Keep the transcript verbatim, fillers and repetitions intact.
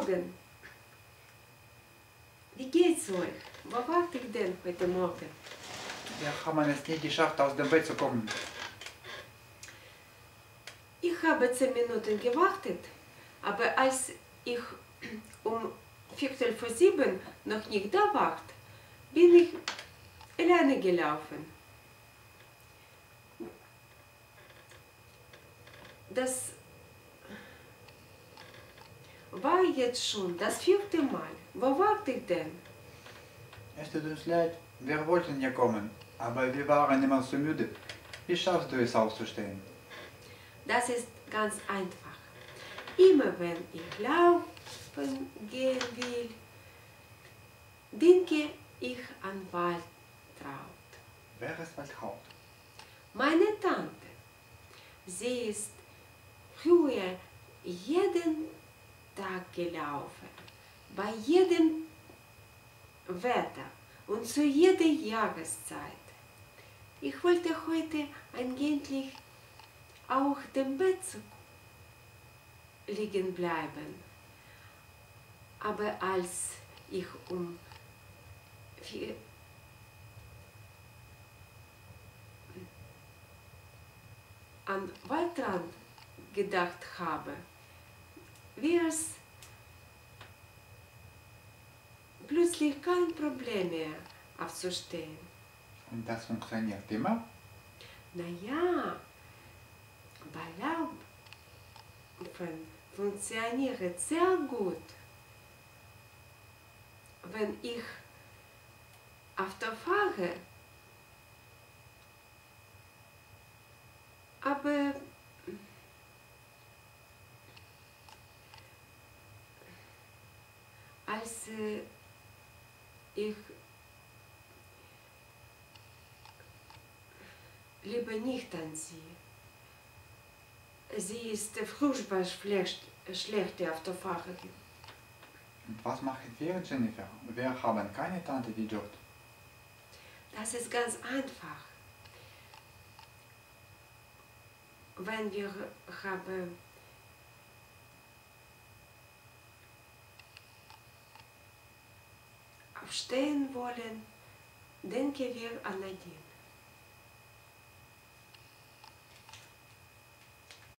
Morgen. Wie geht's euch? Wo wart ihr denn heute Morgen? Wir haben es nie geschafft, aus dem Bett zu kommen. Ich habe zehn Minuten gewartet, aber als ich um Viertel vor sieben noch nicht da war, bin ich alleine gelaufen. Das war jetzt schon das vierte Mal. Wo wart ihr denn? Es tut uns leid, wir wollten ja kommen, aber wir waren immer zu müde. Wie schaffst du es aufzustehen? Das ist ganz einfach. Immer wenn ich laufen gehen will, denke ich an Waltraud. Wer ist Waltraud? Meine Tante. Sie ist früher jeden Tag gelaufen, bei jedem Wetter und zu jeder Jahreszeit. Ich wollte heute eigentlich auch im Bett liegen bleiben, aber als ich um vier an Waldrand gedacht habe, wäre es plötzlich kein Problem mehr aufzustehen. Und das funktioniert immer? Naja, bei Laufen funktioniert sehr gut. Wenn ich Auto fahre, aber als äh, ich liebe nicht an sie. Sie ist furchtbar schlecht, schlechte Autofahrerin. Und was machen wir, Jennifer? Wir haben keine Tante wie dort. Das ist ganz einfach. Wenn wir haben aufstehen wollen, denken wir an Nadine.